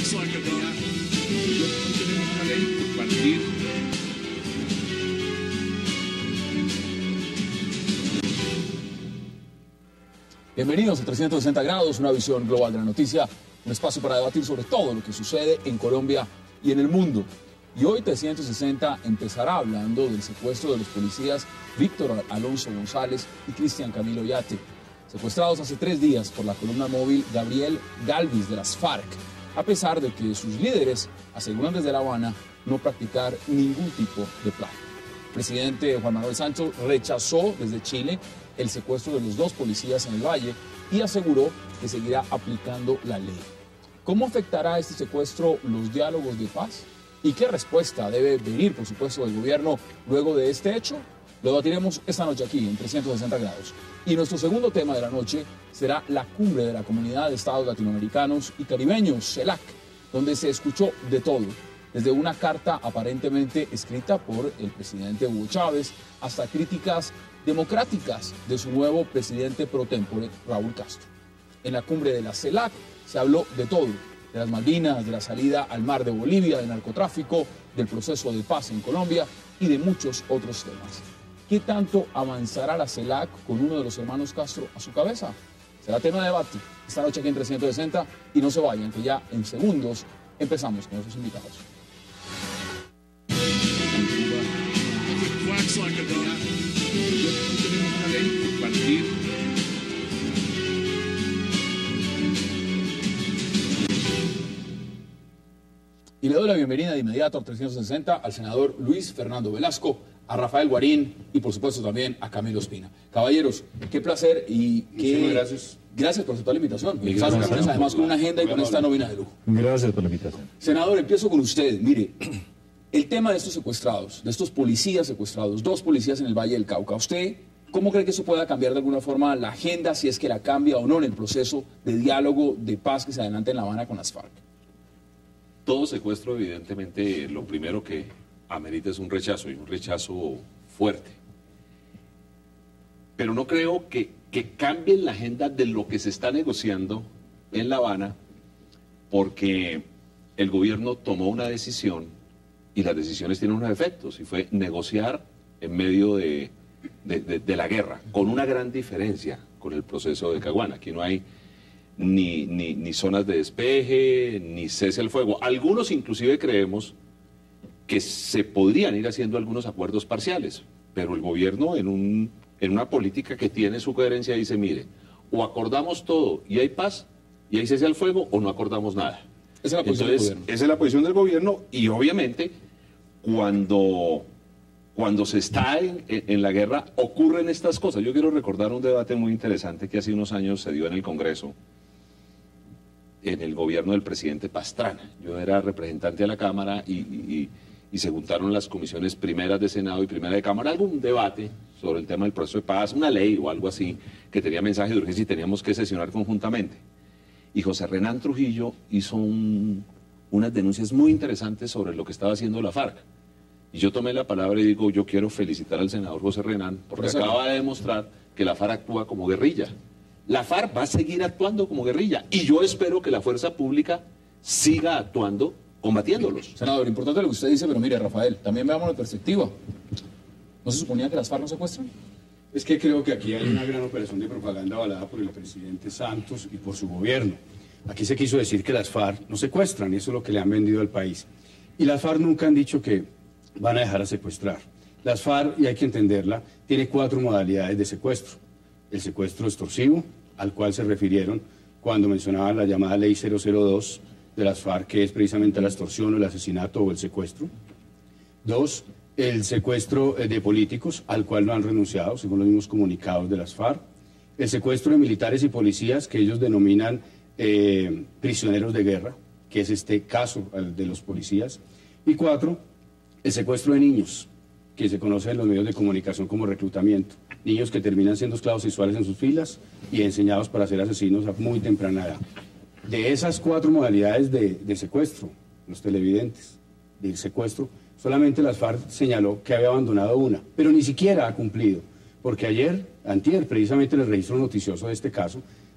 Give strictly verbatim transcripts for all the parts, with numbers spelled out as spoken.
tenemos una ley por partir. Bienvenidos a trescientos sesenta grados, una visión global de la noticia, un espacio para debatir sobre todo lo que sucede en Colombia y en el mundo. Y hoy trescientos sesenta empezará hablando del secuestro de los policías Víctor Alonso González y Cristian Camilo Yate, secuestrados hace tres días por la columna móvil Gabriel Galvis de las FARC, a pesar de que sus líderes aseguran desde La Habana no practicar ningún tipo de plan. El presidente Juan Manuel Santos rechazó desde Chile el secuestro de los dos policías en el Valle y aseguró que seguirá aplicando la ley. ¿Cómo afectará este secuestro los diálogos de paz? ¿Y qué respuesta debe venir, por supuesto, del gobierno luego de este hecho? Lo debatiremos esta noche aquí en trescientos sesenta grados. Y nuestro segundo tema de la noche será la cumbre de la Comunidad de Estados Latinoamericanos y Caribeños, CELAC, donde se escuchó de todo, desde una carta aparentemente escrita por el presidente Hugo Chávez hasta críticas democráticas de su nuevo presidente pro tempore, Raúl Castro. En la cumbre de la CELAC se habló de todo, de las Malvinas, de la salida al mar de Bolivia, del narcotráfico, del proceso de paz en Colombia y de muchos otros temas. ¿Qué tanto avanzará la CELAC con uno de los hermanos Castro a su cabeza? Será tema de debate esta noche aquí en trescientos sesenta y no se vayan, que ya en segundos empezamos con nuestros invitados. Tenemos una ley por partir. Y le doy la bienvenida de inmediato a trescientos sesenta al senador Luis Fernando Velasco, a Rafael Guarín y por supuesto también a Camilo Espina. Caballeros, qué placer y qué... Muchas gracias. Gracias por aceptar la invitación. Gracias, gracias, además con una agenda y con esta nómina de lujo. Gracias por la invitación. Senador, empiezo con usted. Mire, el tema de estos secuestrados, de estos policías secuestrados, dos policías en el Valle del Cauca, ¿usted cómo cree que eso pueda cambiar de alguna forma la agenda, si es que la cambia o no en el proceso de diálogo, de paz que se adelanta en La Habana con las FARC? Todo secuestro, evidentemente, lo primero que amerita es un rechazo, y un rechazo fuerte. Pero no creo que, que cambie la agenda de lo que se está negociando en La Habana, porque el gobierno tomó una decisión y las decisiones tienen unos efectos, y fue negociar en medio de, de, de, de la guerra, con una gran diferencia con el proceso de Caguán. Aquí no hay Ni, ni, ni zonas de despeje, ni cese al fuego. Algunos inclusive creemos que se podrían ir haciendo algunos acuerdos parciales, pero el gobierno en, un, en una política que tiene su coherencia dice, mire, o acordamos todo y hay paz, y hay cese al fuego, o no acordamos nada. Esa es la posición Entonces, del gobierno. esa es la posición del gobierno, y obviamente cuando, cuando se está en, en, en la guerra ocurren estas cosas. Yo quiero recordar un debate muy interesante que hace unos años se dio en el Congreso, en el gobierno del presidente Pastrana. Yo era representante de la Cámara y, y, y se juntaron las comisiones primeras de Senado y primera de Cámara, algún debate sobre el tema del proceso de paz, una ley o algo así, que tenía mensaje de urgencia y teníamos que sesionar conjuntamente. Y José Renán Trujillo hizo un, unas denuncias muy interesantes sobre lo que estaba haciendo la FARC. Y yo tomé la palabra y digo, yo quiero felicitar al senador José Renán, porque Profesor. acaba de demostrar que la FARC actúa como guerrilla. La FARC va a seguir actuando como guerrilla y yo espero que la fuerza pública siga actuando combatiéndolos. Senador, importante lo que usted dice, pero mire, Rafael, también veamos la perspectiva. ¿No se suponía que las FARC no secuestran? Es que creo que aquí hay una gran operación de propaganda avalada por el presidente Santos y por su gobierno. Aquí se quiso decir que las FARC no secuestran, y eso es lo que le han vendido al país. Y las FARC nunca han dicho que van a dejar a secuestrar. Las FARC, y hay que entenderla, tiene cuatro modalidades de secuestro. El secuestro extorsivo, al cual se refirieron cuando mencionaban la llamada ley cero cero dos de las FARC, que es precisamente la extorsión, el asesinato o el secuestro. Dos, el secuestro de políticos, al cual no han renunciado, según los mismos comunicados de las FARC. El secuestro de militares y policías, que ellos denominan eh, prisioneros de guerra, que es este caso el de los policías. Y cuatro, el secuestro de niños, que se conoce en los medios de comunicación como reclutamiento. Niños que terminan siendo esclavos sexuales en sus filas y enseñados para ser asesinos a muy temprana edad. De esas cuatro modalidades de, de secuestro, los televidentes, del secuestro, solamente las FARC señaló que había abandonado una, pero ni siquiera ha cumplido, porque ayer, antier, precisamente en el registro noticioso de este caso,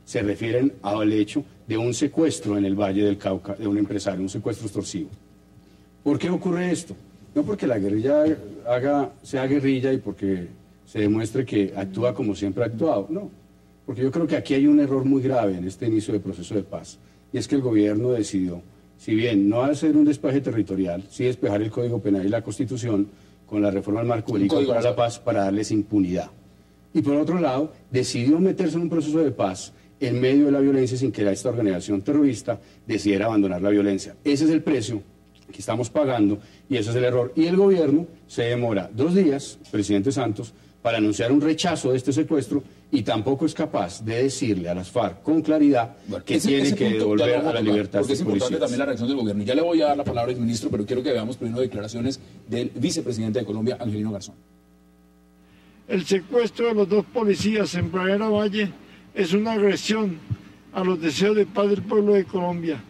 se refieren al hecho de un secuestro en el Valle del Cauca de un empresario, un secuestro extorsivo. ¿Por qué ocurre esto? No porque la guerrilla haga, sea guerrilla y porque se demuestre que actúa como siempre ha actuado, no. Porque yo creo que aquí hay un error muy grave en este inicio de proceso de paz, y es que el gobierno decidió, si bien no hacer un despeje territorial, sí despejar el Código Penal y la Constitución con la reforma del marco jurídico para la paz para darles impunidad. Y por otro lado, decidió meterse en un proceso de paz en medio de la violencia sin que esta organización terrorista decidiera abandonar la violencia. Ese es el precio que estamos pagando y ese es el error. Y el gobierno se demora dos días, presidente Santos, para anunciar un rechazo de este secuestro y tampoco es capaz de decirle a las FARC con claridad bueno, que ese, tiene ese que devolver a la libertad. Porque es importante policías. También la reacción del gobierno. Ya le voy a dar la palabra al ministro, pero quiero que veamos primero declaraciones del vicepresidente de Colombia, Angelino Garzón. El secuestro de los dos policías en Pradera Valle es una agresión a los deseos de paz del pueblo de Colombia.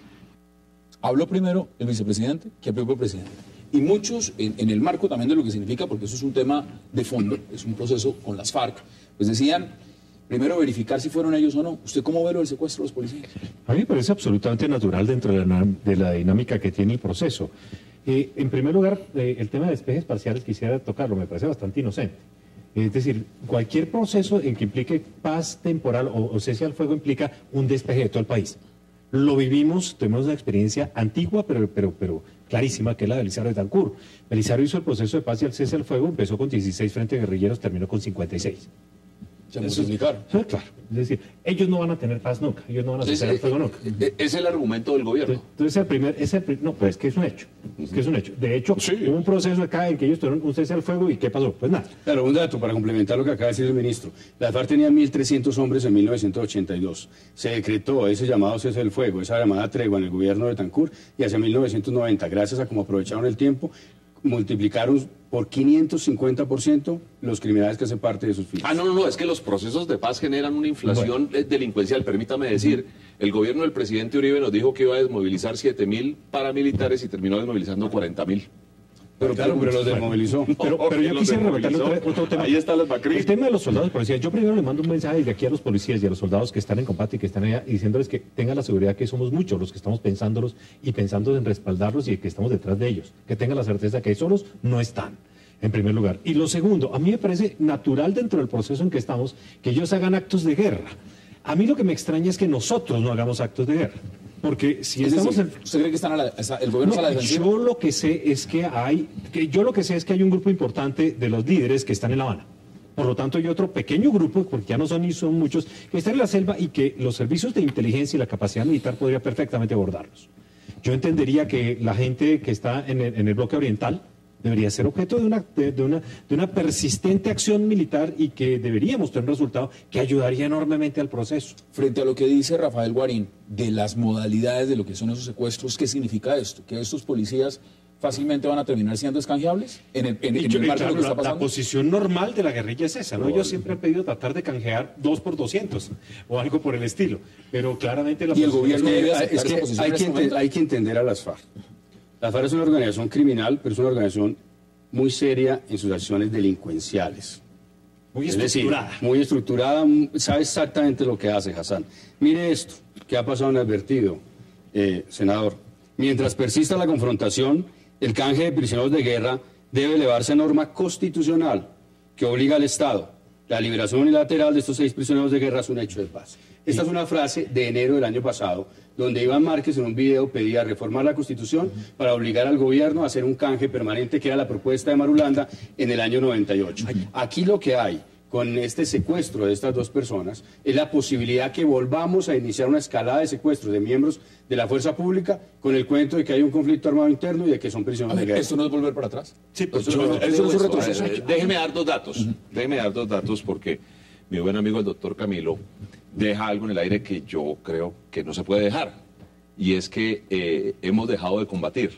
Habló primero el vicepresidente que habló el presidente. Y muchos, en, en el marco también de lo que significa, porque eso es un tema de fondo, es un proceso con las FARC, pues decían, primero verificar si fueron ellos o no. ¿Usted cómo ve lo del secuestro de los policías? A mí me parece absolutamente natural dentro de la, de la dinámica que tiene el proceso. Eh, en primer lugar, eh, el tema de despejes parciales quisiera tocarlo, me parece bastante inocente. Es decir, cualquier proceso en que implique paz temporal o, o cese al fuego implica un despeje de todo el país. Lo vivimos, tenemos una experiencia antigua, pero, pero, pero clarísima, que es la de Belisario Betancur. Belisario hizo el proceso de paz y el cese al fuego, empezó con dieciséis frente a guerrilleros, terminó con cincuenta y seis. Se multiplicaron. Sí, claro. Es decir, ellos no van a tener paz nunca, ellos no van a cesar el fuego nunca. Es el argumento del gobierno. Entonces, el primer, es el, no, pero es que es un hecho. Es que es un hecho. De hecho, sí. Hubo un proceso acá en que ellos tuvieron un cese al fuego y ¿qué pasó? Pues nada. Claro, un dato para complementar lo que acaba de decir el ministro. La FARC tenía mil trescientos hombres en mil novecientos ochenta y dos. Se decretó ese llamado cese del fuego, esa llamada tregua en el gobierno de Betancur y hacia mil novecientos noventa, gracias a cómo aprovecharon el tiempo, multiplicaron por quinientos cincuenta por ciento los criminales que hacen parte de sus filas. Ah, no, no, no, es que los procesos de paz generan una inflación bueno. delincuencial. Permítame decir, uh-huh. el gobierno del presidente Uribe nos dijo que iba a desmovilizar siete mil paramilitares y terminó desmovilizando cuarenta mil. Pero claro, pero los desmovilizó. No, pero, pero yo quisiera rebatirle otro, otro tema. Ahí está las Macri. El tema de los soldados policías. Yo primero le mando un mensaje desde aquí a los policías y a los soldados que están en combate y que están allá, diciéndoles que tengan la seguridad que somos muchos los que estamos pensándolos y pensando en respaldarlos y que estamos detrás de ellos. Que tengan la certeza que solos no están, en primer lugar. Y lo segundo, a mí me parece natural dentro del proceso en que estamos que ellos hagan actos de guerra. A mí lo que me extraña es que nosotros no hagamos actos de guerra. Porque si es estamos decir, en... ¿usted cree que están a la, el gobierno no, está a la defensiva? Yo lo que sé es que hay, que yo lo que sé es que hay un grupo importante de los líderes que están en La Habana. Por lo tanto, hay otro pequeño grupo, porque ya no son ni son muchos, que están en la selva y que los servicios de inteligencia y la capacidad militar podría perfectamente abordarlos. Yo entendería que la gente que está en el, en el bloque oriental debería ser objeto de una, de, de, una, de una persistente acción militar y que deberíamos tener un resultado que ayudaría enormemente al proceso. Frente a lo que dice Rafael Guarín de las modalidades de lo que son esos secuestros, ¿qué significa esto? ¿Que estos policías fácilmente van a terminar siendo escanjeables en el, en, en yo, el marco claro, de lo que está la, pasando? La posición normal de la guerrilla es esa, ¿no? Ellos siempre han pedido tratar de canjear dos por doscientos o algo por el estilo, pero claramente la y el gobierno debe es que, es que hay, que ente, hay que entender a las FARC. La FARC es una organización criminal, pero es una organización muy seria en sus acciones delincuenciales. Muy es estructurada. Decir, muy estructurada, sabe exactamente lo que hace, Hassan. Mire esto, que ha pasado inadvertido, eh, senador. Mientras persista la confrontación, el canje de prisioneros de guerra debe elevarse a norma constitucional que obliga al Estado. La liberación unilateral de estos seis prisioneros de guerra es un hecho de paz. Esta es una frase de enero del año pasado, donde Iván Márquez en un video pedía reformar la Constitución para obligar al gobierno a hacer un canje permanente, que era la propuesta de Marulanda en el año noventa y ocho. Aquí lo que hay con este secuestro de estas dos personas es la posibilidad que volvamos a iniciar una escalada de secuestros de miembros de la fuerza pública con el cuento de que hay un conflicto armado interno y de que son prisioneros de guerra. ¿Esto no es volver para atrás? Sí, pues eso, yo, no, eso no es un retroceso. Eh, déjeme dar dos datos, uh-huh. déjeme dar dos datos porque mi buen amigo el doctor Camilo deja algo en el aire que yo creo que no se puede dejar, y es que eh, hemos dejado de combatir.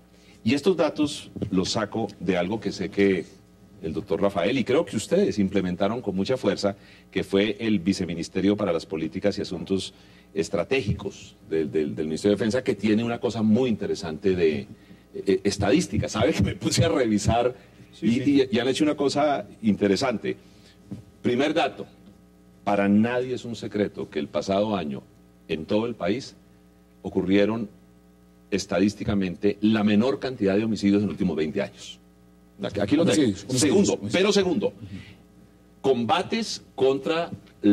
Y estos datos los saco de algo que sé que el doctor Rafael, y creo que ustedes implementaron con mucha fuerza, que fue el Viceministerio para las Políticas y Asuntos Estratégicos del, del, del Ministerio de Defensa, que tiene una cosa muy interesante de eh, estadística. ¿Sabe que me puse a revisar sí, y, sí. Y, y han hecho una cosa interesante? Primer dato, para nadie es un secreto que el pasado año en todo el país ocurrieron estadísticamente la menor cantidad de homicidios en los últimos veinte años. Aquí lo tengo. Segundo, pero segundo, combates contra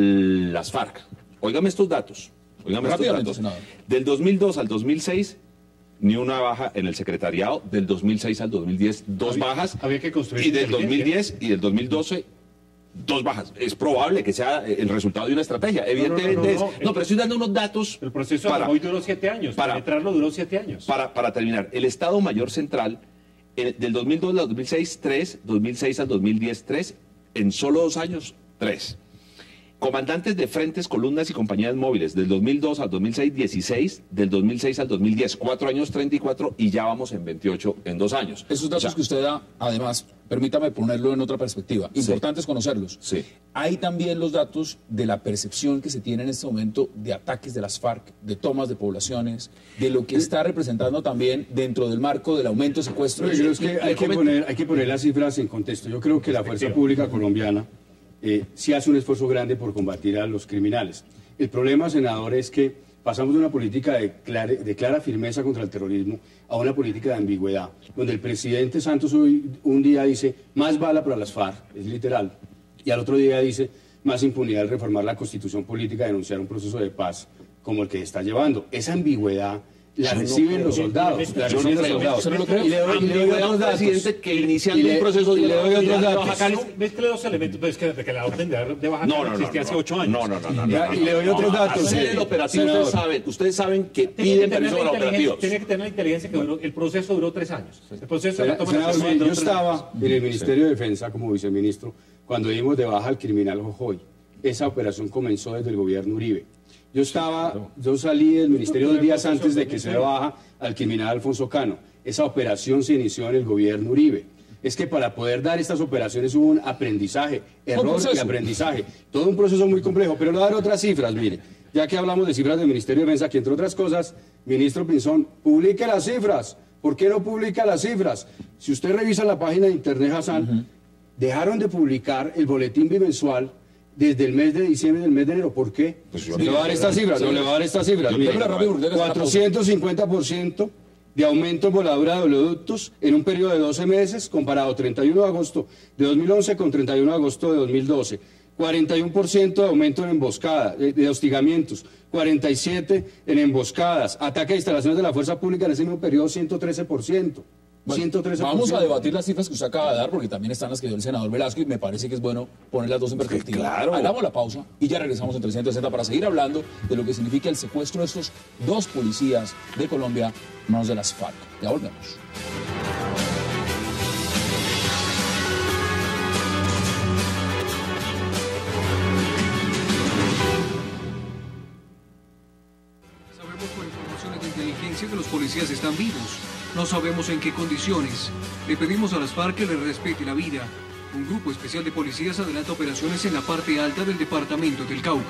las FARC. Óigame estos datos. Óigame estos datos. Del dos mil dos al dos mil seis, ni una baja en el secretariado. Del dos mil seis al dos mil diez, dos había, bajas. Había que construir. Y del dos mil diez y del dos mil doce, dos bajas. Es probable que sea el resultado de una estrategia. Evidentemente no, no, no, no, es... No, pero estoy dando unos datos... El proceso para, hoy duró siete años. Para penetrarlo duró siete años. Para, para terminar, el Estado Mayor Central, en, del dos mil dos al dos mil seis, tres. dos mil seis al dos mil diez, tres. En solo dos años, tres. Comandantes de frentes, columnas y compañías móviles, del dos mil dos al dos mil seis, dieciséis, del dos mil seis al dos mil diez, cuatro años, treinta y cuatro, y ya vamos en veintiocho en dos años. Esos datos o sea, que usted da, además, permítame ponerlo en otra perspectiva, importante es conocerlos. Sí. Hay también los datos de la percepción que se tiene en este momento de ataques de las FARC, de tomas de poblaciones, de lo que está representando también dentro del marco del aumento de secuestros. Yo creo que hay que, poner, hay que poner las cifras en contexto. Yo creo que la fuerza pública colombiana Eh, sí hace un esfuerzo grande por combatir a los criminales. El problema, senador, es que pasamos de una política de clara, de clara firmeza contra el terrorismo a una política de ambigüedad, donde el presidente Santos hoy, un día dice más bala para las FARC, es literal, y al otro día dice más impunidad al reformar la constitución política, denunciar un proceso de paz como el que está llevando. Esa ambigüedad la reciben los soldados, la reciben los soldados. Y le doy otros datos. Que iniciando un proceso de... Y le doy otros datos. Mezcle dos elementos, pues que, que la orden de, de baja no, no, existía no, hace ocho años. No, no, no, no. no y le doy otros datos. Hacer el operativo, ustedes saben, ustedes saben que piden permiso para operativos. Tiene que tener la inteligencia que duró, el proceso duró tres años. El proceso de la toma de senador, decisiones yo estaba en el Ministerio de Defensa como viceministro cuando dimos de baja al criminal Jojoy. Esa operación comenzó desde el gobierno Uribe. Yo estaba, yo salí del ministerio dos días antes de que se baja al criminal Alfonso Cano. Esa operación se inició en el gobierno Uribe. Es que para poder dar estas operaciones hubo un aprendizaje, error y aprendizaje. Todo un proceso muy complejo, pero le voy a dar otras cifras, mire. Ya que hablamos de cifras del Ministerio de Defensa, que entre otras cosas, ministro Pinzón, publique las cifras. ¿Por qué no publica las cifras? Si usted revisa la página de Internet, Hassan, uh-huh. dejaron de publicar el boletín bimensual desde el mes de diciembre del mes de enero. ¿Por qué? Pues yo le voy a dar estas cifras, no le voy a dar estas cifras. Mire, cuatrocientos cincuenta por ciento de aumento en voladura de oleoductos en un periodo de doce meses, comparado treinta y uno de agosto de dos mil once con treinta y uno de agosto de dos mil doce. cuarenta y uno por ciento de aumento en emboscadas, de, de hostigamientos, cuarenta y siete por ciento en emboscadas, ataque a instalaciones de la fuerza pública en ese mismo periodo, ciento trece por ciento. Bueno, ciento trece por ciento. Vamos a debatir las cifras que usted acaba de dar, porque también están las que dio el senador Velasco, y me parece que es bueno poner las dos en perspectiva. Claro. Hagamos la pausa y ya regresamos en trescientos sesenta para seguir hablando de lo que significa el secuestro de estos dos policías de Colombia en manos de las FARC. Ya volvemos. Sabemos por informaciones de inteligencia que los policías están vivos. No sabemos en qué condiciones. Le pedimos a las FARC que les respete la vida. Un grupo especial de policías adelanta operaciones en la parte alta del departamento del Cauca.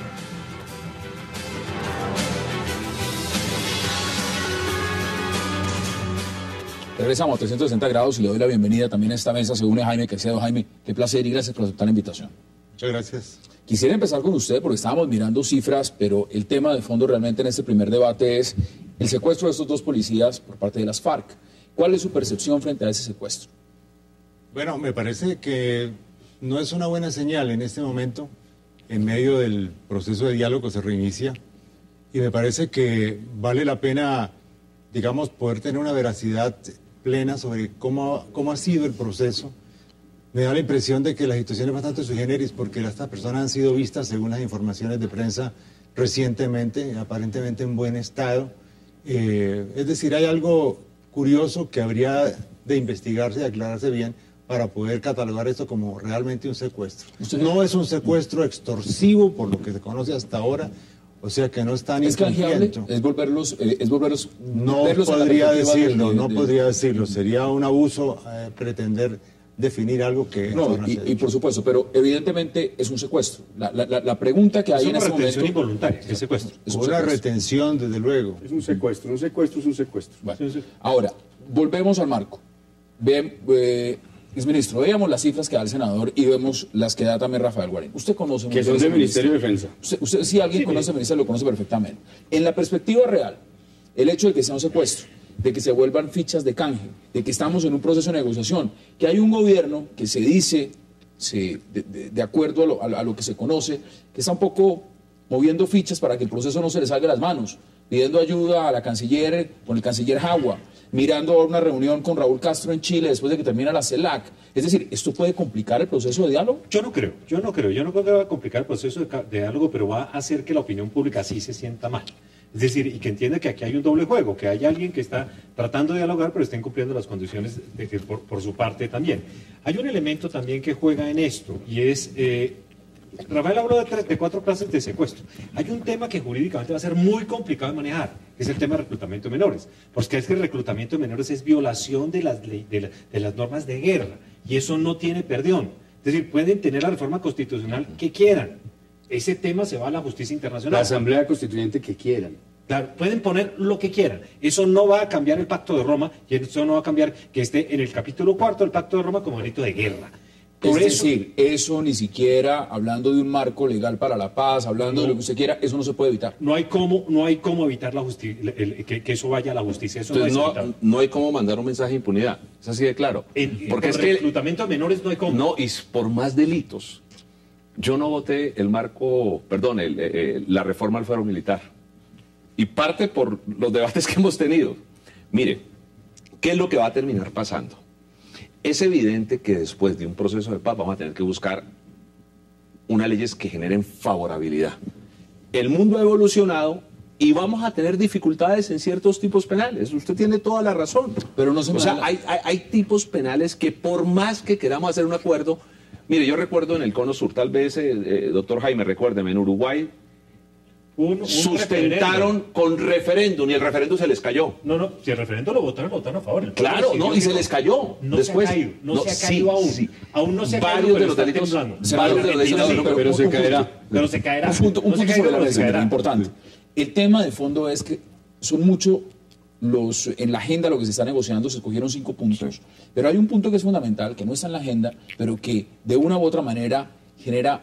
Regresamos a trescientos sesenta grados y le doy la bienvenida también a esta mesa. Se une Jaime Caicedo. Jaime, qué placer y gracias por aceptar la invitación. Muchas gracias. Quisiera empezar con usted porque estábamos mirando cifras, pero el tema de fondo realmente en este primer debate es el secuestro de estos dos policías por parte de las FARC. ¿Cuál es su percepción frente a ese secuestro? Bueno, me parece que no es una buena señal en este momento, en medio del proceso de diálogo se reinicia, y me parece que vale la pena, digamos, poder tener una veracidad plena sobre cómo, cómo ha sido el proceso. Me da la impresión de que la situación es bastante sui generis porque estas personas han sido vistas, según las informaciones de prensa, recientemente, aparentemente en buen estado. Eh, es decir, hay algo curioso que habría de investigarse y aclararse bien para poder catalogar esto como realmente un secuestro. No es un secuestro extorsivo, por lo que se conoce hasta ahora, o sea que no están ¿Es canjeable? ¿Es volverlos, eh, es volverlos No podría decirlo, de, de, no de... podría decirlo. Sería un abuso eh, pretender definir algo que... No, y, y por supuesto, pero evidentemente es un secuestro. La, la, la pregunta que hay en este momento... Es una retención involuntaria, es secuestro. Es un una secuestro. retención, desde luego. Es un secuestro, un secuestro es un secuestro. Bueno, ahora, volvemos al marco. Ven, eh, Exministro, veíamos las cifras que da el senador y vemos las que da también Rafael Guarín. Usted conoce muy Que son bien del ese Ministerio de Defensa. Usted, usted, si alguien conoce el ministerio, lo conoce perfectamente. En la perspectiva real, el hecho de que sea un secuestro, de que se vuelvan fichas de canje, de que estamos en un proceso de negociación, que hay un gobierno que se dice, se, de, de, de acuerdo a lo, a, a lo que se conoce, que está un poco moviendo fichas para que el proceso no se le salga de las manos, pidiendo ayuda a la canciller, con el canciller Jagua, mirando a una reunión con Raúl Castro en Chile después de que termina la CELAC. Es decir, ¿esto puede complicar el proceso de diálogo? Yo no creo, yo no creo, yo no creo que va a complicar el proceso de, de diálogo, pero va a hacer que la opinión pública sí se sienta mal. Es decir, y que entienda que aquí hay un doble juego, que hay alguien que está tratando de dialogar, pero está incumpliendo las condiciones de, de, por, por su parte también. Hay un elemento también que juega en esto, y es... Eh, Rafael habló de, tres, de cuatro clases de secuestro. Hay un tema que jurídicamente va a ser muy complicado de manejar, que es el tema de reclutamiento de menores. Porque es que el reclutamiento de menores es violación de las, de, la, de las normas de guerra, y eso no tiene perdón. Es decir, pueden tener la reforma constitucional que quieran. Ese tema se va a la justicia internacional. La Asamblea Constituyente que quieran. Claro, pueden poner lo que quieran. Eso no va a cambiar el Pacto de Roma, y eso no va a cambiar que esté en el capítulo cuarto del Pacto de Roma como delito de guerra. Por es eso, decir, eso ni siquiera, hablando de un marco legal para la paz, hablando no, de lo que usted quiera, eso no se puede evitar. No hay cómo, no hay cómo evitar la justicia, que, que eso vaya a la justicia. Eso Entonces, no, no, no hay cómo mandar un mensaje de impunidad. Es así de claro. En, Porque en es que reclutamiento de menores no hay cómo. No, y por más delitos. Yo no voté el marco, perdón, el, eh, la reforma al fuero militar. Y parte por los debates que hemos tenido. Mire, ¿qué es lo que va a terminar pasando? Es evidente que después de un proceso de paz vamos a tener que buscar unas leyes que generen favorabilidad. El mundo ha evolucionado y vamos a tener dificultades en ciertos tipos penales. Usted tiene toda la razón. Pero no se O sea, hay, hay, hay tipos penales que por más que queramos hacer un acuerdo... Mire, yo recuerdo en el Cono Sur, tal vez, eh, eh, doctor Jaime, recuérdeme, en Uruguay... Un, un sustentaron referéndum. Con referéndum y el referéndum se les cayó. No, no, si el referéndum lo votaron, lo votaron a favor. Claro, no, y se les cayó. No Después, se ha caído, no, no se ha sí, caído aún. Sí. Aún no se ha varios caído, de los delitos, varios de los delitos, pero, pero, pero se caerá. Pero se caerá. Un punto, un no punto se sobre la mesa, mesa, importante. El tema de fondo es que son muchos los, en la agenda lo que se está negociando, se escogieron cinco puntos, sí. Pero hay un punto que es fundamental, que no está en la agenda, pero que de una u otra manera genera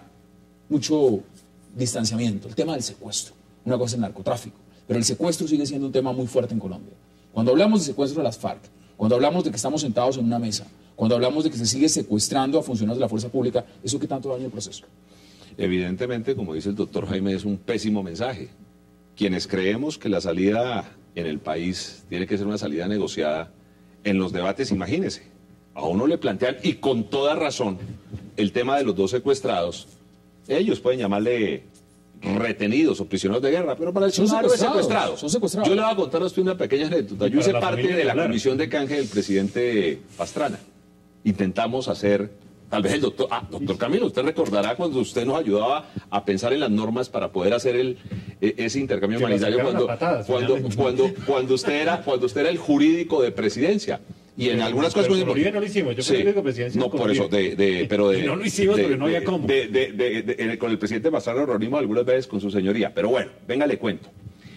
mucho distanciamiento, el tema del secuestro. Una cosa es el narcotráfico, pero el secuestro sigue siendo un tema muy fuerte en Colombia. Cuando hablamos de secuestro de las FARC, cuando hablamos de que estamos sentados en una mesa, cuando hablamos de que se sigue secuestrando a funcionarios de la fuerza pública, ¿eso qué tanto daña el proceso? Evidentemente, como dice el doctor Jaime, es un pésimo mensaje. Quienes creemos que la salida en el país tiene que ser una salida negociada, en los debates, imagínese, a uno le plantean, y con toda razón, el tema de los dos secuestrados. Ellos pueden llamarle retenidos o prisioneros de guerra, pero para el ciudadano es secuestrado. Son secuestrados. Yo le voy a contar a usted una pequeña anécdota. Yo hice parte de la comisión de canje del presidente Pastrana. Intentamos hacer, tal vez el doctor, ah, doctor Camilo, usted recordará cuando usted nos ayudaba a pensar en las normas para poder hacer el, ese intercambio humanitario cuando, patadas, cuando, cuando, cuando, usted era, cuando usted era el jurídico de presidencia. Y en algunas cosas... Con Bolivia no lo hicimos, yo sí, creo que presidencia no, por eso, de, de, pero de... Y no lo hicimos de, porque no había de, cómo. De, de, de, de, de, con el presidente Pastrana nos reunimos algunas veces con su señoría, pero bueno, venga, le cuento.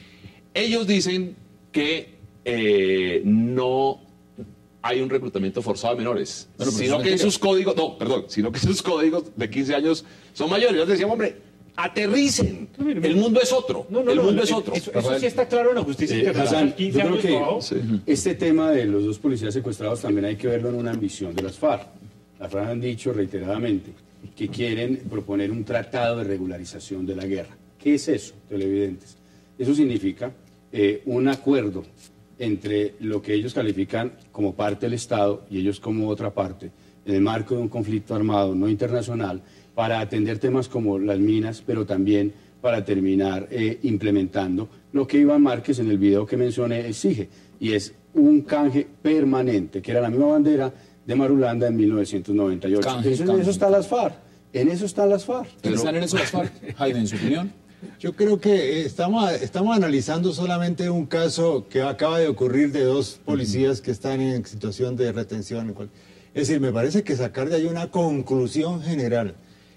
Ellos dicen que eh, no hay un reclutamiento forzado de menores, bueno, sino que sus códigos... No, perdón, sino que sus códigos de quince años son mayores. Nosotros decíamos, hombre... Aterricen. El mundo es otro. No, no, el mundo no, es otro. Eso, eso sí está claro en la justicia eh, internacional. Hassan, yo creo que sí. Este tema de los dos policías secuestrados también hay que verlo en una ambición de las FARC. Las FARC han dicho reiteradamente que quieren proponer un tratado de regularización de la guerra. ¿Qué es eso, televidentes? Eso significa eh, un acuerdo entre lo que ellos califican como parte del Estado y ellos como otra parte, en el marco de un conflicto armado no internacional, para atender temas como las minas, pero también para terminar eh, implementando lo que Iván Márquez en el video que mencioné exige, y es un canje permanente, que era la misma bandera de Marulanda en mil novecientos noventa y ocho. Canje, Entonces, canje. En eso están las FARC, en eso están las FARC. Pero... ¿Están en eso las FARC? Jaime, en su opinión. Yo creo que estamos, estamos analizando solamente un caso que acaba de ocurrir de dos policías que están en situación de retención. Es decir, me parece que sacar de ahí una conclusión general,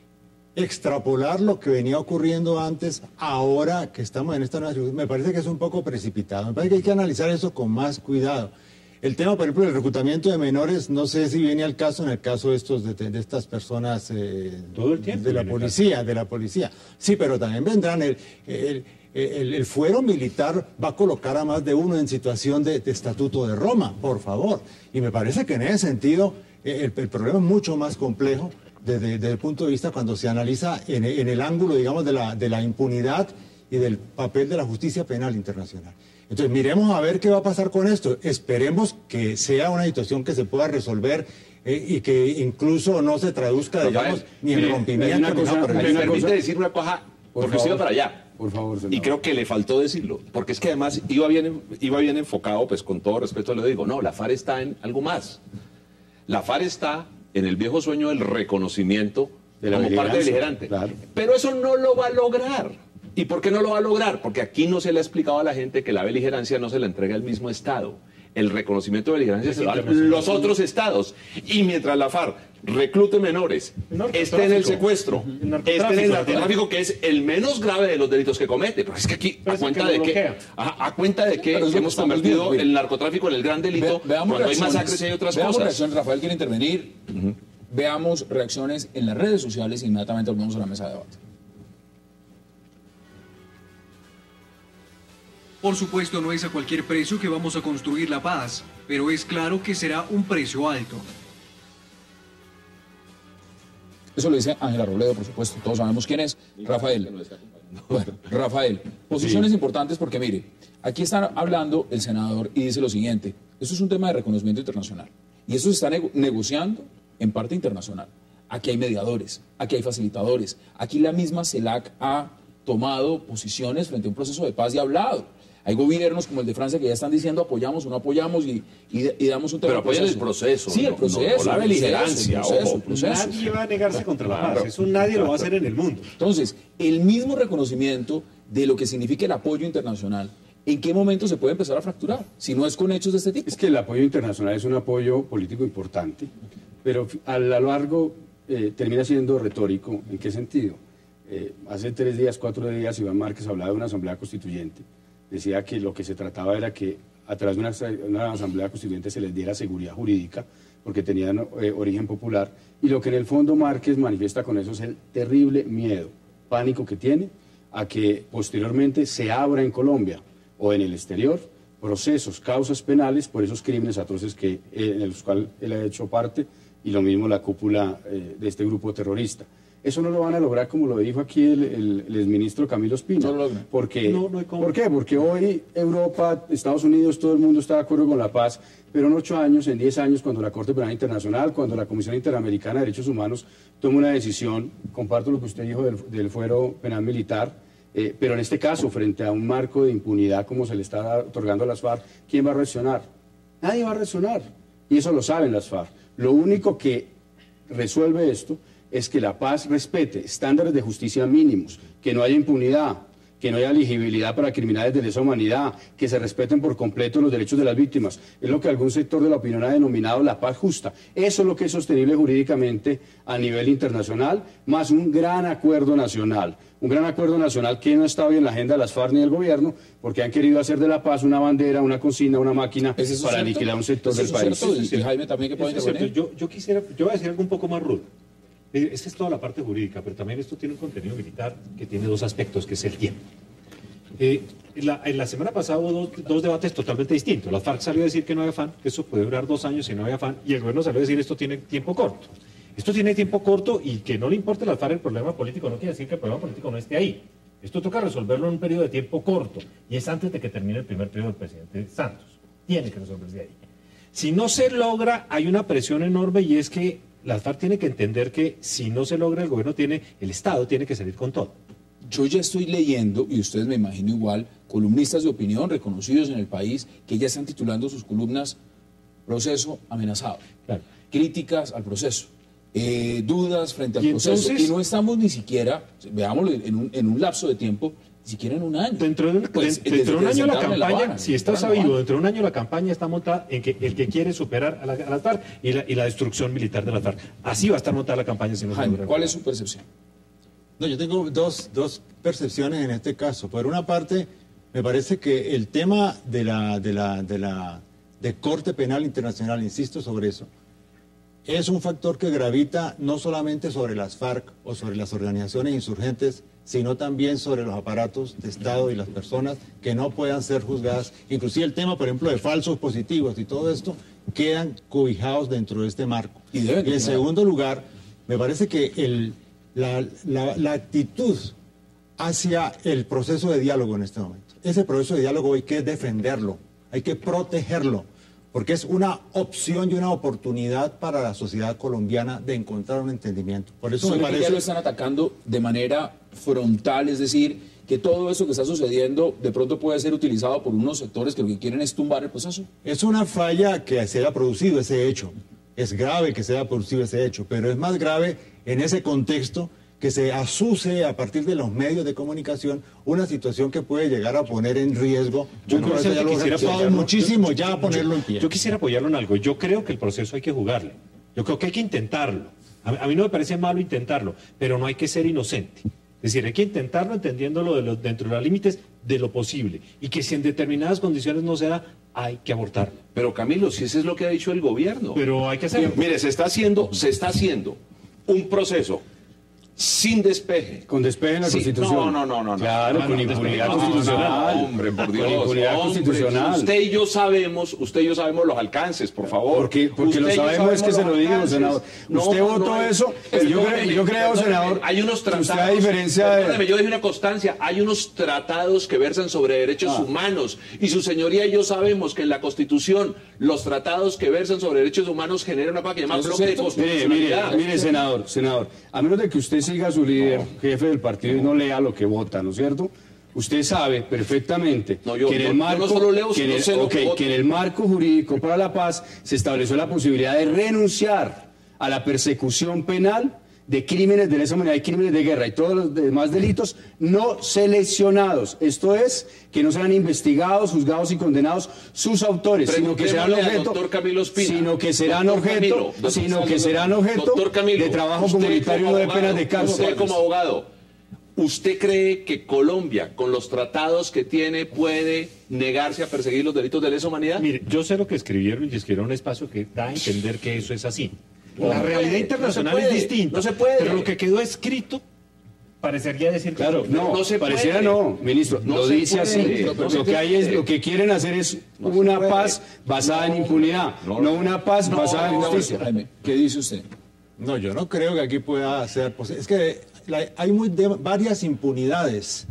extrapolar lo que venía ocurriendo antes, ahora que estamos en esta nueva situación, me parece que es un poco precipitado. Me parece que hay que analizar eso con más cuidado. El tema, por ejemplo, del reclutamiento de menores, no sé si viene al caso en el caso de, estos, de, de estas personas eh, todo el tiempo de la policía, de la policía. Sí, pero también vendrán el... el El, el fuero militar va a colocar a más de uno en situación de, de estatuto de Roma, por favor. Y me parece que en ese sentido el, el problema es mucho más complejo desde, desde el punto de vista cuando se analiza en, en el ángulo, digamos, de la, de la impunidad y del papel de la justicia penal internacional. Entonces, miremos a ver qué va a pasar con esto. Esperemos que sea una situación que se pueda resolver eh, y que incluso no se traduzca, digamos, Rafael, ni en mire, rompimiento. hay una ni cosa- nada por el hay Me una estilo. permite cosa- decir una cosa, Por porque usted iba favor. para allá. Por favor, senador. Y creo que le faltó decirlo, porque es que además iba bien, iba bien enfocado, pues con todo respeto le digo, no, la FARC está en algo más. La FARC está en el viejo sueño del reconocimiento De la como parte beligerancia, beligerante. claro. Pero eso no lo va a lograr. ¿Y por qué no lo va a lograr? Porque aquí no se le ha explicado a la gente que la beligerancia no se la entrega el mismo Estado. El reconocimiento de beligerancia se lo dan los otros estados. Y mientras la FARC reclute menores, El narcotráfico. esté en el secuestro, El narcotráfico, esté en el la narcotráfico, que es el menos grave de los delitos que comete. Pero es que aquí, Pero a es el cuenta que de lo que, bloquea. a, a cuenta de que Pero es lo que hemos estamos convertido viendo, mire. el narcotráfico en el gran delito, Ve- veamos cuando hay reacciones, masacres y hay otras veamos cosas. reacciones. Rafael quiere intervenir. Veamos reacciones en las redes sociales y inmediatamente volvemos a la mesa de debate. Por supuesto, no es a cualquier precio que vamos a construir la paz, pero es claro que será un precio alto. Eso lo dice Ángela Robledo, por supuesto. Todos sabemos quién es. Rafael. Bueno, Rafael, posiciones importantes porque mire, aquí está hablando el senador y dice lo siguiente. Esto es un tema de reconocimiento internacional. Y eso se está nego- negociando en parte internacional. Aquí hay mediadores, aquí hay facilitadores. Aquí la misma CELAC ha tomado posiciones frente a un proceso de paz y ha hablado. Hay gobiernos como el de Francia que ya están diciendo apoyamos o no apoyamos y, y, y damos un tema Pero de apoyan el proceso, Sí, no- el proceso. no- no la el proceso, beligerancia, el proceso, ojo. el proceso. Nadie va a negarse contra la paz. Eso nadie lo va a hacer en el mundo. Entonces, el mismo reconocimiento de lo que significa el apoyo internacional, ¿en qué momento se puede empezar a fracturar? Si no es con hechos de este tipo. Es que el apoyo internacional es un apoyo político importante, pero a lo largo eh, termina siendo retórico. ¿En qué sentido? Eh, hace tres días, cuatro días, Iván Márquez hablaba de una asamblea constituyente. Decía que lo que se trataba era que a través de una, una asamblea constituyente se les diera seguridad jurídica, porque tenían eh, origen popular. Y lo que en el fondo Márquez manifiesta con eso es el terrible miedo, pánico que tiene a que posteriormente se abra en Colombia o en el exterior procesos, causas penales por esos crímenes atroces que, eh, en los cuales él ha hecho parte, y lo mismo la cúpula eh, de este grupo terrorista. Eso no lo van a lograr, como lo dijo aquí el, el, el exministro Camilo Espina. No lo logran. Porque, No, no hay cómo. ¿Por qué? Porque hoy Europa, Estados Unidos, todo el mundo está de acuerdo con la paz, pero en ocho años, en diez años, cuando la Corte Penal Internacional, cuando la Comisión Interamericana de Derechos Humanos toma una decisión, comparto lo que usted dijo del, del fuero penal militar, eh, pero en este caso, frente a un marco de impunidad como se le está otorgando a las FARC, ¿quién va a reaccionar? Nadie va a reaccionar, y eso lo saben las FARC. Lo único que resuelve esto es que la paz respete estándares de justicia mínimos, que no haya impunidad, que no haya elegibilidad para criminales de lesa humanidad, que se respeten por completo los derechos de las víctimas. Es lo que algún sector de la opinión ha denominado la paz justa. Eso es lo que es sostenible jurídicamente a nivel internacional, más un gran acuerdo nacional. Un gran acuerdo nacional que no está hoy en la agenda de las FARC ni del gobierno, porque han querido hacer de la paz una bandera, una consigna, una máquina ¿Es eso para cierto? aniquilar un sector ¿Es del eso país. cierto? Y, y Jaime también que puede Eso es cierto. intervenir. Yo, yo quisiera, yo voy a decir algo un poco más rudo. Eh, Esta es toda la parte jurídica, pero también esto tiene un contenido militar que tiene dos aspectos, que es el tiempo. Eh, en, la, en la semana pasada hubo dos, dos debates totalmente distintos. La FARC salió a decir que no había afán, que eso puede durar dos años si no había afán, y el gobierno salió a decir esto tiene tiempo corto. Esto tiene tiempo corto y que no le importe a la FARC el problema político no quiere decir que el problema político no esté ahí. Esto toca resolverlo en un periodo de tiempo corto y es antes de que termine el primer periodo del presidente Santos. Tiene que resolverse ahí. Si no se logra, hay una presión enorme y es que la FARC tiene que entender que si no se logra, el gobierno tiene, el Estado tiene que salir con todo. Yo ya estoy leyendo, y ustedes me imagino igual, columnistas de opinión reconocidos en el país que ya están titulando sus columnas Proceso amenazado. Claro. Críticas al proceso. Eh, dudas frente al Y proceso. entonces- y no estamos ni siquiera, veámoslo en un, en un lapso de tiempo, ni siquiera en un año. Dentro de un, Pues, dentro desde de un que año la sentaron en La campaña, Habana, si está sentaron en La sabido, Habana. dentro de un año la campaña está montada en que el que quiere superar a la, a las FARC y la, y la destrucción militar de las FARC. Así va a estar montada la campaña si no se Jaime, logra. ¿cuál es su percepción? No, yo tengo dos, dos percepciones en este caso. Por una parte, me parece que el tema de la, de la, de la, de Corte Penal Internacional, insisto sobre eso, es un factor que gravita no solamente sobre las FARC o sobre las organizaciones insurgentes, sino también sobre los aparatos de Estado y las personas que no puedan ser juzgadas. Inclusive el tema, por ejemplo, de falsos positivos y todo esto quedan cobijados dentro de este marco. Y, y en segundo lugar, me parece que el, la, la, la actitud hacia el proceso de diálogo en este momento, ese proceso de diálogo hay que defenderlo, hay que protegerlo, porque es una opción y una oportunidad para la sociedad colombiana de encontrar un entendimiento. Por eso me parece... ya lo están atacando de manera frontal, es decir, que todo eso que está sucediendo de pronto puede ser utilizado por unos sectores que lo que quieren es tumbar el proceso. Es una falla que se haya producido ese hecho. Es grave que se haya producido ese hecho, pero es más grave en ese contexto que se asuce a partir de los medios de comunicación una situación que puede llegar a poner en riesgo. Yo no sé, ya lo quisiera apoyarlo muchísimo yo, ya a ponerlo yo, en pie. Yo quisiera apoyarlo en algo. Yo creo que el proceso hay que jugarle. Yo creo que hay que intentarlo. A, a mí no me parece malo intentarlo, pero no hay que ser inocente. Es decir, hay que intentarlo entendiéndolo de los, dentro de los límites de lo posible. Y que si en determinadas condiciones no se da, hay que abortarlo. Pero Camilo, si ese es lo que ha dicho el gobierno. Pero hay que hacerlo. Mire, se está haciendo, se está haciendo un proceso sin despeje. Con despeje en la Sí, Constitución. No, no, no, no. Claro, no, con no, impunidad no, constitucional. No, hombre, por Dios. Con impunidad hombre, constitucional. Usted y yo sabemos, usted y yo sabemos los alcances, por favor. Porque, porque Usted lo y yo sabemos es que los se lo digo, alcances. senador. No, usted no, votó no hay- eso, pero yo, creo, yo creo, Perdóneme, senador, hay unos que tratados. usted a diferencia de... Perdóneme, yo dejé una constancia. Hay unos tratados que versan sobre derechos Ah. humanos. Y su señoría y yo sabemos que en la Constitución los tratados que versan sobre derechos humanos generan una cosa que llama ¿Eso es bloque de cierto? Mire, mire, constitucionalidad. mire, senador, senador, a menos de que usted siga a su líder, jefe del partido, y no lea lo que vota, ¿no es cierto? Usted sabe perfectamente No, yo- que, en yo- el yo no marco, solo leo, que, en sino el, sé lo ok, que voto. que en el marco jurídico para la paz se estableció la posibilidad de renunciar a la persecución penal de crímenes de lesa humanidad y crímenes de guerra y todos los demás delitos no seleccionados. Esto es, que no serán investigados, juzgados y condenados sus autores, sino que serán Preguntémosle al objeto, doctor Camilo Espina. sino que serán Doctor objeto, Camilo, doctor sino que Camilo, serán objeto doctor Camilo, de trabajo usted comunitario y como no de abogado, penas de cárcel. Usted como abogado, ¿usted cree que Colombia, con los tratados que tiene, puede negarse a perseguir los delitos de lesa humanidad? Mire, yo sé lo que escribieron y escribieron un espacio que da a entender que eso es así. No La se realidad puede, internacional no se puede, es distinta. no se puede. Pero lo que quedó escrito parecería decir que Claro, sí. no, no se pareciera puede. no, ministro, No lo se dice puede. así. No, pero Lo que hay es, lo que quieren hacer es No se una puede. paz basada en impunidad, no, no, una paz no, basada en no, justicia. Jaime, ¿qué dice usted? No, yo no creo que aquí pueda ser posible. Es que la- hay muy de- varias impunidades.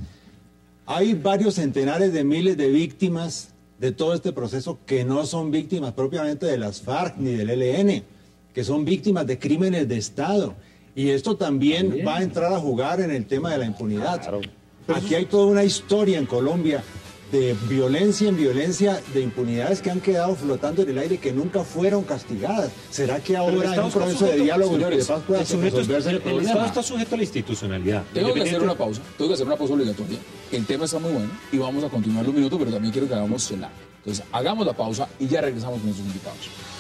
Hay varios centenares de miles de víctimas de todo este proceso que no son víctimas propiamente de las FARC ni del E L N, que son víctimas de crímenes de Estado. Y esto también, va a entrar a jugar en el tema de la impunidad. Aquí hay toda una historia en Colombia de violencia en violencia, de impunidades que han quedado flotando en el aire que nunca fueron castigadas. ¿Será que ahora en un Estado está proceso de sujeto- diálogo y de señores, paz pueda el sujeto está- resolverse el el Estado problema? está sujeto a la institucionalidad. Tengo que hacer Independiente- una pausa, tengo que hacer una pausa obligatoria. El tema está muy bueno y vamos a continuar un minuto, pero también quiero que hagamos CELAC. Entonces, hagamos la pausa y ya regresamos con nuestros invitados.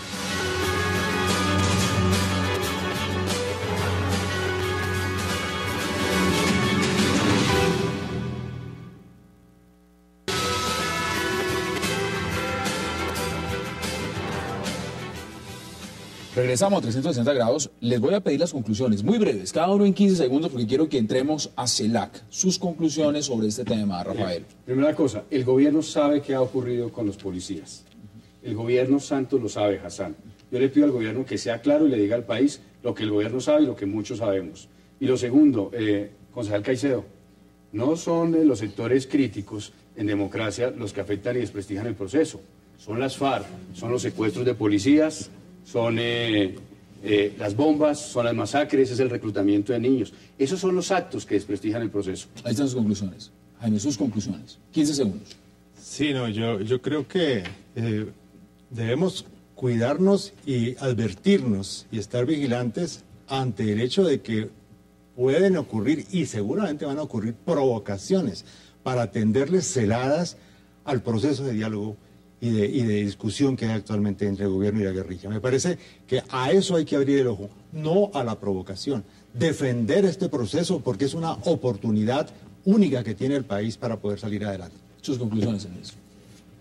Regresamos a trescientos sesenta grados. Les voy a pedir las conclusiones, muy breves, cada uno en quince segundos, porque quiero que entremos a CELAC. Sus conclusiones sobre este tema, Rafael. Primera cosa, el gobierno sabe qué ha ocurrido con los policías. El gobierno Santos lo sabe, Hassan. Yo le pido al gobierno que sea claro y le diga al país lo que el gobierno sabe y lo que muchos sabemos. Y lo segundo, eh, concejal Caicedo, no son eh, los sectores críticos en democracia los que afectan y desprestigian el proceso. Son las FARC, son los secuestros de policías, son eh, eh, las bombas, son las masacres, es el reclutamiento de niños. Esos son los actos que desprestigian el proceso. Ahí están sus conclusiones. Jaime, sus conclusiones. quince segundos. Sí, no, yo, yo creo que eh, debemos cuidarnos y advertirnos y estar vigilantes ante el hecho de que pueden ocurrir y seguramente van a ocurrir provocaciones para tenderles celadas al proceso de diálogo y de, y de discusión que hay actualmente entre el gobierno y la guerrilla. Me parece que a eso hay que abrir el ojo, no a la provocación. Defender este proceso porque es una oportunidad única que tiene el país para poder salir adelante. Sus conclusiones en eso.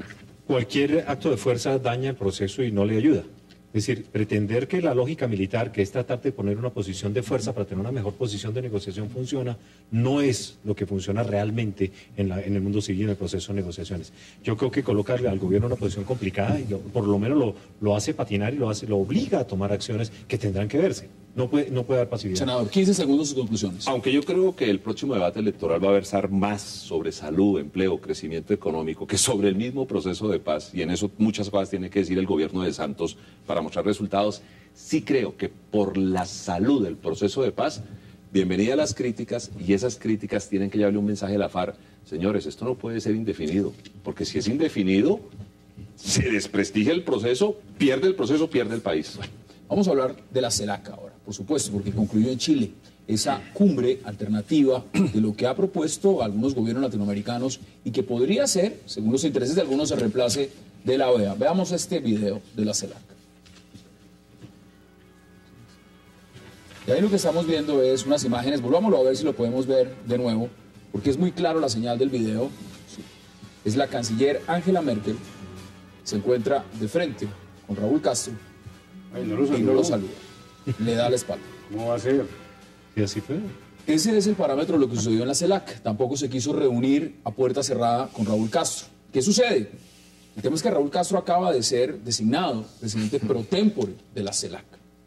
cualquier acto de fuerza daña el proceso y no le ayuda. Es decir, pretender que la lógica militar, que es tratar de poner una posición de fuerza para tener una mejor posición de negociación, funciona, no es lo que funciona realmente en, la, en el mundo civil, en el proceso de negociaciones. Yo creo que colocarle al gobierno una posición complicada y lo, por lo menos lo, lo hace patinar y lo, hace, lo obliga a tomar acciones que tendrán que verse. No puede, no puede haber pasividad. Senador, quince segundos sus conclusiones. Aunque yo creo que el próximo debate electoral va a versar más sobre salud, empleo, crecimiento económico que sobre el mismo proceso de paz, y en eso muchas cosas tiene que decir el gobierno de Santos para mostrar resultados, sí creo que por la salud del proceso de paz, bienvenida a las críticas, y esas críticas tienen que llevarle un mensaje a la FARC. Señores, esto no puede ser indefinido, porque si es indefinido, se desprestigia el proceso, pierde el proceso, pierde el país. Vamos a hablar de la CELAC ahora, por supuesto, porque concluyó en Chile esa cumbre alternativa de lo que ha propuesto algunos gobiernos latinoamericanos y que podría ser, según los intereses de algunos, el reemplace de la O E A. Veamos este video de la CELAC. Y ahí lo que estamos viendo es unas imágenes, volvámoslo a ver si lo podemos ver de nuevo, porque es muy claro la señal del video. Sí. Es la canciller Angela Merkel, se encuentra de frente con Raúl Castro. Ay, no lo y no lo saluda, le da la espalda. ¿Cómo va a ser? Y así fue. Ese es el parámetro de lo que sucedió en la CELAC. Tampoco se quiso reunir a puerta cerrada con Raúl Castro. ¿Qué sucede? El tema es que Raúl Castro acaba de ser designado presidente pro tempore de la CELAC.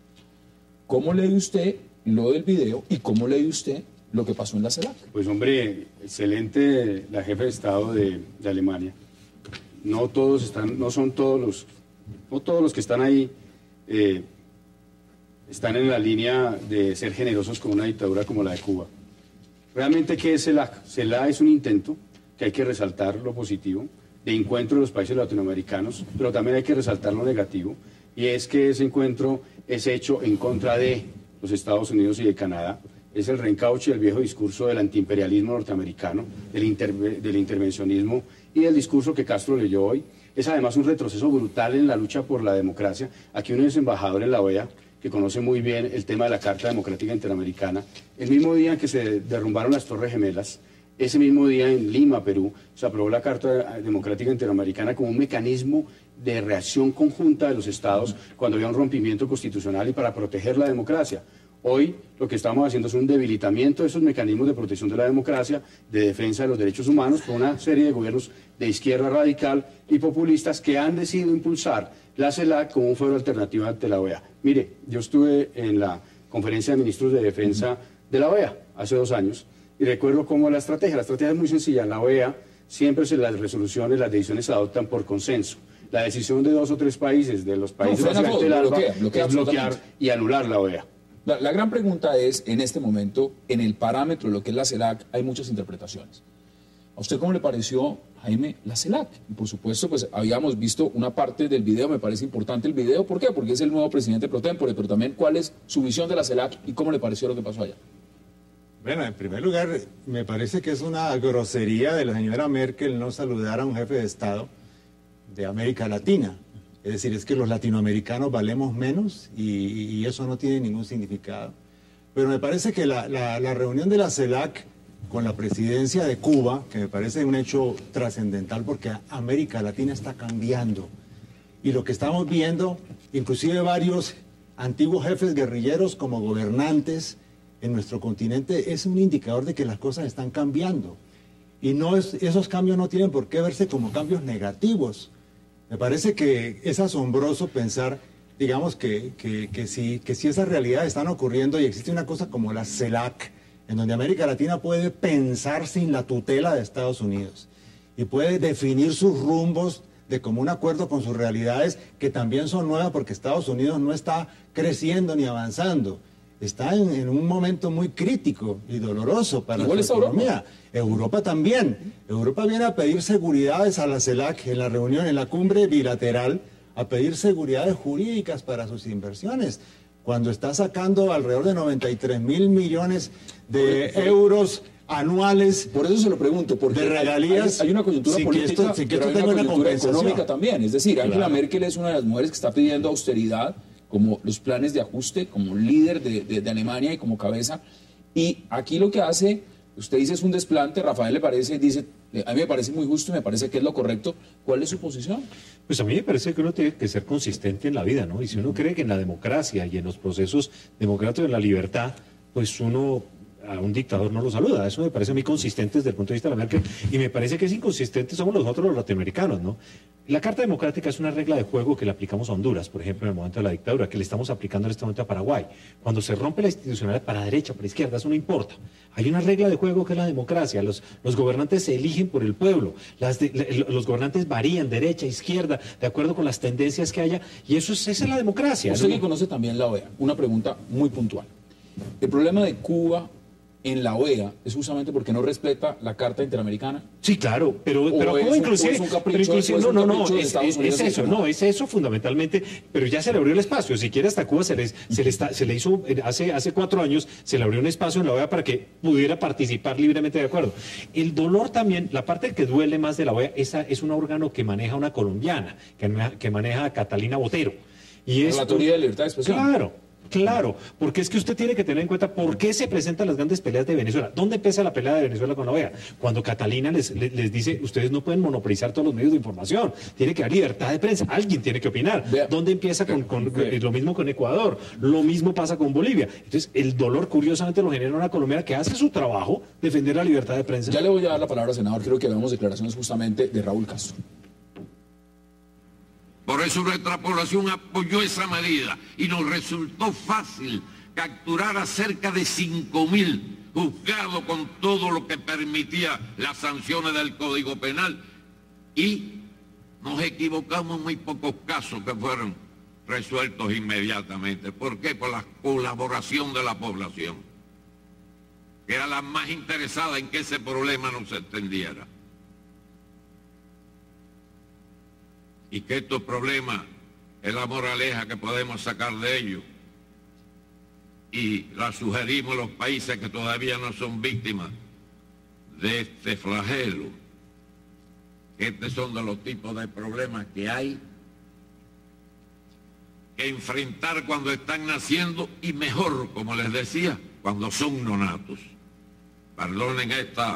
¿Cómo lee usted lo del video y cómo lee usted lo que pasó en la CELAC? Pues hombre, excelente la jefe de Estado de, de Alemania. No todos están, no son todos los, no todos los que están ahí eh, están en la línea de ser generosos con una dictadura como la de Cuba. Realmente, ¿qué es CELAC? CELAC es un intento que hay que resaltar lo positivo de encuentro de los países latinoamericanos, pero también hay que resaltar lo negativo, y es que ese encuentro es hecho en contra de los Estados Unidos y de Canadá. Es el reencauche del viejo discurso del antiimperialismo norteamericano, del, inter del intervencionismo y del discurso que Castro leyó hoy. Es además un retroceso brutal en la lucha por la democracia. Aquí uno es embajador en la O E A, que conoce muy bien el tema de la Carta Democrática Interamericana. El mismo día en que se derrumbaron las Torres Gemelas, ese mismo día en Lima, Perú, se aprobó la Carta Democrática Interamericana como un mecanismo de reacción conjunta de los estados cuando había un rompimiento constitucional y para proteger la democracia. Hoy lo que estamos haciendo es un debilitamiento de esos mecanismos de protección de la democracia, de defensa de los derechos humanos por una serie de gobiernos de izquierda radical y populistas que han decidido impulsar la CELAC como un foro alternativo ante la O E A. Mire, yo estuve en la conferencia de ministros de defensa de la O E A hace dos años y recuerdo cómo la estrategia, la estrategia es muy sencilla. En la O E A siempre se, las resoluciones, las decisiones se adoptan por consenso. La decisión de dos o tres países, de los países no, hacia el ALBA, bloquea, bloquea es bloquear y anular la O E A. La, la gran pregunta es, en este momento, en el parámetro de lo que es la CELAC, hay muchas interpretaciones. ¿A usted cómo le pareció, Jaime, la CELAC? Y por supuesto, pues habíamos visto una parte del video, me parece importante el video. ¿Por qué? Porque es el nuevo presidente pro tempore, pero también cuál es su visión de la CELAC y cómo le pareció lo que pasó allá. Bueno, en primer lugar, me parece que es una grosería de la señora Merkel no saludar a un jefe de Estado de América Latina. Es decir, es que los latinoamericanos valemos menos y, y eso no tiene ningún significado. Pero me parece que la, la, la reunión de la CELAC con la presidencia de Cuba, que me parece un hecho trascendental porque América Latina está cambiando. Y lo que estamos viendo, inclusive varios antiguos jefes guerrilleros como gobernantes en nuestro continente, es un indicador de que las cosas están cambiando. Y no es, esos cambios no tienen por qué verse como cambios negativos. Me parece que es asombroso pensar, digamos, que, que, que, si, que si esas realidades están ocurriendo y existe una cosa como la CELAC, en donde América Latina puede pensar sin la tutela de Estados Unidos y puede definir sus rumbos de común acuerdo con sus realidades, que también son nuevas porque Estados Unidos no está creciendo ni avanzando. Está en, en un momento muy crítico y doloroso para Igual su economía. Europa. Europa también. Europa viene a pedir seguridades a la CELAC en la reunión, en la cumbre bilateral, a pedir seguridades jurídicas para sus inversiones, cuando está sacando alrededor de noventa y tres mil millones de euros anuales. Por eso se lo pregunto, porque de regalías, hay, hay una coyuntura sin política, que esto, sin que pero esto hay tenga una una coyuntura compensación económica también. Es decir, Angela Claro. Merkel es una de las mujeres que está pidiendo austeridad, como los planes de ajuste, como líder de, de, de Alemania y como cabeza. Y aquí lo que hace Usted dice es un desplante, Rafael le parece, dice, a mí me parece muy justo y me parece que es lo correcto. ¿Cuál es su posición? Pues a mí me parece que uno tiene que ser consistente en la vida, ¿no? Y si uno cree que en la democracia y en los procesos democráticos, en la libertad, pues uno a un dictador no lo saluda. Eso me parece muy consistente desde el punto de vista de la Merkel, y me parece que es inconsistente somos nosotros los latinoamericanos, ¿no? La Carta Democrática es una regla de juego que le aplicamos a Honduras, por ejemplo, en el momento de la dictadura, que le estamos aplicando en este momento a Paraguay. Cuando se rompe la institucionalidad para derecha, para izquierda, eso no importa. Hay una regla de juego que es la democracia. Los, los gobernantes se eligen por el pueblo. Las de, los gobernantes varían derecha, izquierda, de acuerdo con las tendencias que haya, y eso es, esa es la democracia. Usted ¿no? que conoce también la O E A, una pregunta muy puntual. El problema de Cuba en la O E A es justamente porque no respeta la Carta Interamericana. Sí, claro, pero, pero es ¿cómo un- inclusive? o es un capricho- pero inclusive o es no, un no, no, capricho de es, Estados es- Unidos es y eso, Canadá. no, es eso fundamentalmente, pero ya se le abrió el espacio. Si quiere hasta Cuba se, les, se, le está, se le hizo, eh, hace, hace cuatro años, se le abrió un espacio en la O E A para que pudiera participar libremente de acuerdo. El dolor también, la parte que duele más de la O E A, esa es un órgano que maneja una colombiana, que, maneja- que maneja a Catalina Botero. Y es, Relatoría de libertad de expresión. Claro. Claro, porque es que usted tiene que tener en cuenta por qué se presentan las grandes peleas de Venezuela. ¿Dónde empieza la pelea de Venezuela con la O E A? Cuando Catalina les, les, les dice, ustedes no pueden monopolizar todos los medios de información, tiene que haber libertad de prensa, alguien tiene que opinar. Vea. ¿Dónde empieza con, con- Vea. lo mismo con Ecuador? Lo mismo pasa con Bolivia. Entonces, el dolor curiosamente lo genera una colombiana que hace su trabajo, defender la libertad de prensa. Ya le voy a dar la palabra, senador. Quiero que veamos declaraciones justamente de Raúl Castro. Por eso nuestra población apoyó esa medida y nos resultó fácil capturar a cerca de cinco mil juzgados con todo lo que permitía las sanciones del Código Penal, y nos equivocamos en muy pocos casos que fueron resueltos inmediatamente. ¿Por qué? Por la colaboración de la población, que era la más interesada en que ese problema no se extendiera. Y que estos problemas es la moraleja que podemos sacar de ellos, y la sugerimos a los países que todavía no son víctimas de este flagelo. Estos son de los tipos de problemas que hay que enfrentar cuando están naciendo, y mejor, como les decía, cuando son nonatos. Perdonen esta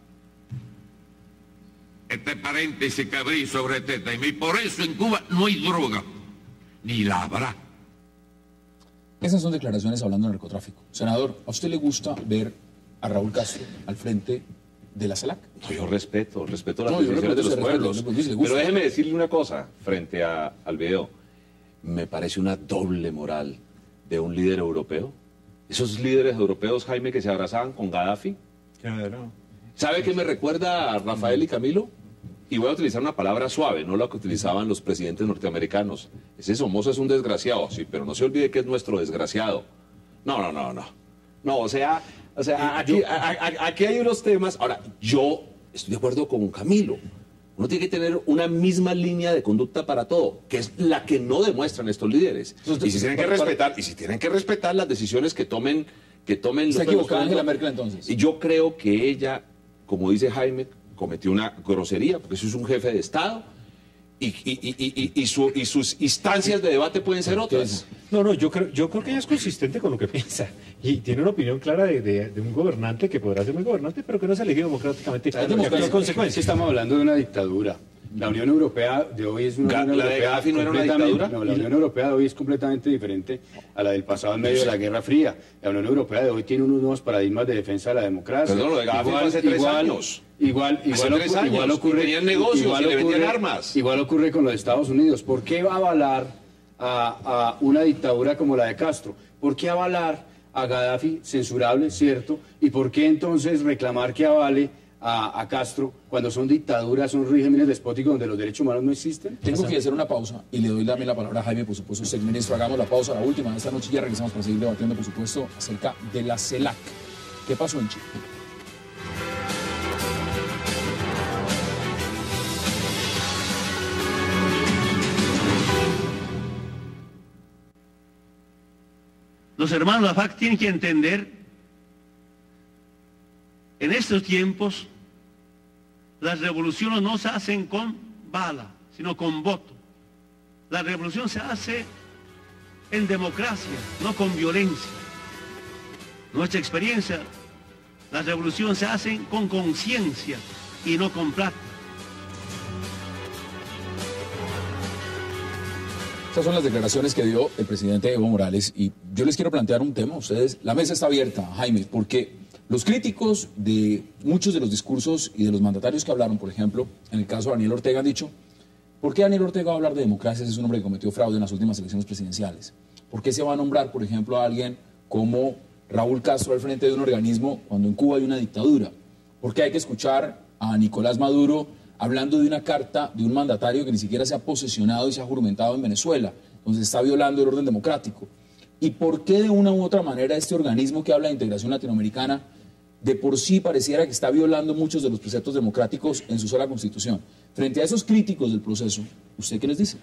este paréntesis que abrí sobre este tema, y por eso en Cuba no hay droga, ni la habrá. Esas son declaraciones hablando de narcotráfico. Senador, ¿a usted le gusta ver a Raúl Castro al frente de la CELAC? No, yo respeto, respeto las No, yo decisiones de los respeto ese pueblos. respeto, yo le gusta. Pero déjeme decirle una cosa frente a- al video. Me parece una doble moral de un líder europeo. Esos líderes europeos, Jaime, que se abrazaban con Gaddafi. Claro. ¿Sabe qué me recuerda a Rafael y Camilo? Y voy a utilizar una palabra suave, no la que utilizaban los presidentes norteamericanos. Ese Somoza es un desgraciado, sí, pero no se olvide que es nuestro desgraciado. No, no, no, no. No, o sea, o sea, aquí, a- a- aquí hay unos temas. Ahora, yo estoy de acuerdo con Camilo. Uno tiene que tener una misma línea de conducta para todo, que es la que no demuestran estos líderes. Y si tienen que respetar, y si tienen que respetar las decisiones que tomen, que tomen los ¿Está equivocada pueblos. Angela Merkel entonces? Y yo creo que ella, como dice Jaime, cometió una grosería, porque eso es un jefe de Estado, y, y- y- y- y su- y sus instancias de debate pueden ser otras. No, no, yo creo, yo creo que ella es consistente con lo que piensa y tiene una opinión clara de, de- de un gobernante que podrá ser muy gobernante, pero que no se elegido democráticamente. Claro, Y actúa en es que consecuencia. estamos hablando de una dictadura. La Unión Europea de hoy es una Ga- Unión ¿la de Europea Gaddafi no era una completamente- dictadura? No, la Unión Europea de hoy es completamente diferente a la del pasado en medio de la Guerra Fría. La Unión Europea de hoy tiene unos nuevos paradigmas de defensa de la democracia. Perdón, lo de Gaddafi fue hace tres años. Igual, Hace igual, tres ocurre- años, igual y ocurre. tenían negocios, igual y le vendían ocurre- armas. Igual ocurre con los Estados Unidos. ¿Por qué va a avalar a, a una dictadura como la de Castro? ¿Por qué avalar a Gaddafi, censurable, cierto? ¿Y por qué entonces reclamar que avale a, a Castro cuando son dictaduras, son regímenes despóticos donde los derechos humanos no existen? Tengo que hacer una pausa y le doy también la palabra a Jaime, por supuesto, usted, ministro. Hagamos la pausa, la última de esta noche, y ya regresamos para seguir debatiendo, por supuesto, acerca de la CELAC. ¿Qué pasó en Chile? Los hermanos de la F A C tienen que entender, en estos tiempos, las revoluciones no se hacen con bala, sino con voto. La revolución se hace en democracia, no con violencia. Nuestra experiencia La revolución se hace con conciencia y no con plata. Estas son las declaraciones que dio el presidente Evo Morales y yo les quiero plantear un tema. Ustedes, la mesa está abierta, Jaime, porque los críticos de muchos de los discursos y de los mandatarios que hablaron, por ejemplo, en el caso de Daniel Ortega, han dicho, ¿por qué Daniel Ortega va a hablar de democracia si es un hombre que cometió fraude en las últimas elecciones presidenciales? ¿Por qué se va a nombrar, por ejemplo, a alguien como Raúl Castro al frente de un organismo cuando en Cuba hay una dictadura? ¿Por qué hay que escuchar a Nicolás Maduro hablando de una carta de un mandatario que ni siquiera se ha posesionado y se ha juramentado en Venezuela, donde se está violando el orden democrático? ¿Y por qué de una u otra manera este organismo que habla de integración latinoamericana de por sí pareciera que está violando muchos de los preceptos democráticos en su sola constitución? Frente a esos críticos del proceso, ¿usted qué les dice?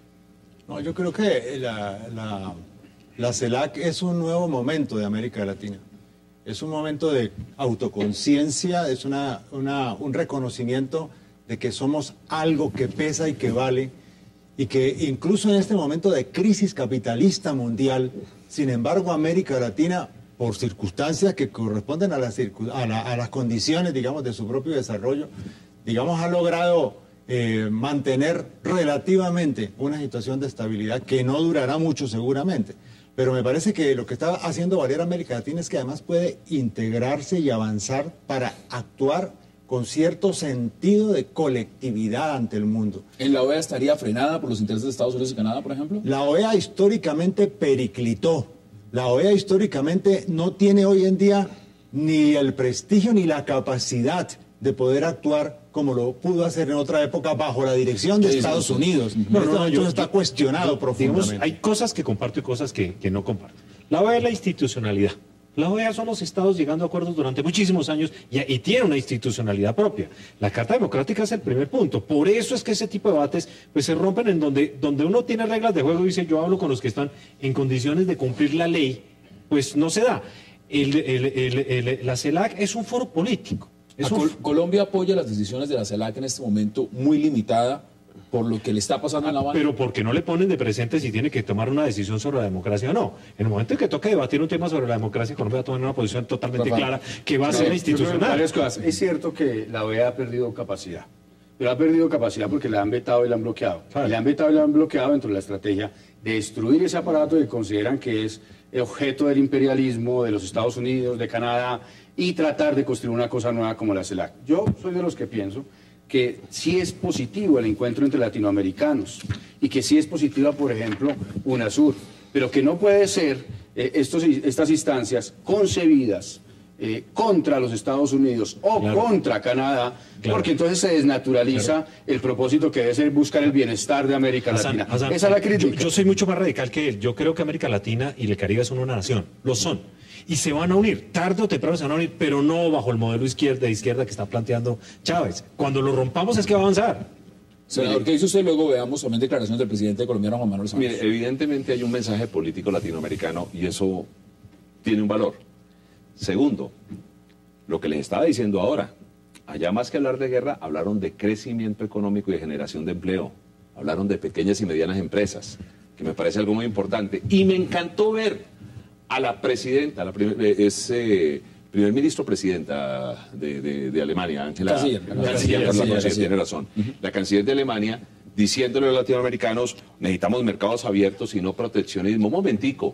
No, yo creo que la, la, la CELAC es un nuevo momento de América Latina. Es un momento de autoconciencia, es una, una, un reconocimiento de que somos algo que pesa y que vale, y que incluso en este momento de crisis capitalista mundial, sin embargo, América Latina, por circunstancias que corresponden a las, a la, a las condiciones, digamos, de su propio desarrollo, digamos, ha logrado eh, mantener relativamente una situación de estabilidad que no durará mucho seguramente. Pero me parece que lo que está haciendo valer América Latina es que además puede integrarse y avanzar para actuar con cierto sentido de colectividad ante el mundo. ¿En la O E A estaría frenada por los intereses de Estados Unidos y Canadá, por ejemplo? La O E A históricamente periclitó. La O E A históricamente no tiene hoy en día ni el prestigio ni la capacidad de poder actuar como lo pudo hacer en otra época bajo la dirección de Sí, Estados sí, sí. Unidos. No, no, no, Esto yo- está yo- cuestionado yo- profundamente. digamos, hay cosas que comparto y cosas que, que no comparto. La O E A es la institucionalidad. La O E A son los estados llegando a acuerdos durante muchísimos años y, y tiene una institucionalidad propia. La Carta Democrática es el primer punto. Por eso es que ese tipo de debates pues, se rompen en donde, donde uno tiene reglas de juego y dice yo hablo con los que están en condiciones de cumplir la ley, pues no se da. El- el- el- el- la CELAC es un foro político. Es A un- Col- Colombia apoya las decisiones de la CELAC en este momento muy limitada por lo que le está pasando en La Habana. Pero porque no le ponen de presente si tiene que tomar una decisión sobre la democracia o no. En el momento en que toca debatir un tema sobre la democracia, Colombia va a tomar una posición totalmente Rafael. clara que va a Sí, ser yo creo que institucional. varias cosas. Es cierto que la O E A ha perdido capacidad, pero ha perdido capacidad porque la han vetado y la han bloqueado. Claro. Y la han vetado y la han bloqueado dentro de la estrategia de destruir ese aparato que consideran que es objeto del imperialismo de los Estados Unidos, de Canadá, y tratar de construir una cosa nueva como la CELAC. Yo soy de los que pienso que sí es positivo el encuentro entre latinoamericanos y que sí es positiva, por ejemplo, UNASUR, pero que no puede ser eh, estos, estas instancias concebidas eh, contra los Estados Unidos o Claro. contra Canadá, Claro. porque entonces se desnaturaliza el propósito que debe ser buscar el bienestar de América Hassan, Latina. Hassan, Esa es la yo, crítica. yo soy mucho más radical que él. Yo creo que América Latina y el Caribe son una nación. Lo son. Y se van a unir. Tarde o temprano se van a unir, pero no bajo el modelo izquierda de izquierda que está planteando Chávez. Cuando lo rompamos es que va a avanzar. Senador, ¿qué dice usted? Luego veamos también declaraciones del presidente colombiano Juan Manuel Santos. Mire, evidentemente hay un mensaje político latinoamericano y eso tiene un valor. Segundo, lo que les estaba diciendo ahora, allá más que hablar de guerra, hablaron de crecimiento económico y de generación de empleo. Hablaron de pequeñas y medianas empresas, que me parece algo muy importante. Y me encantó ver a la presidenta, la primer, eh, es eh, primer ministro presidenta de, de- de Alemania, Angela Canciller, Canciller, canciller, Angela canciller, Merkel, sí. tiene razón. La canciller de Alemania diciéndole a los latinoamericanos, necesitamos mercados abiertos y no proteccionismo. Un momentico,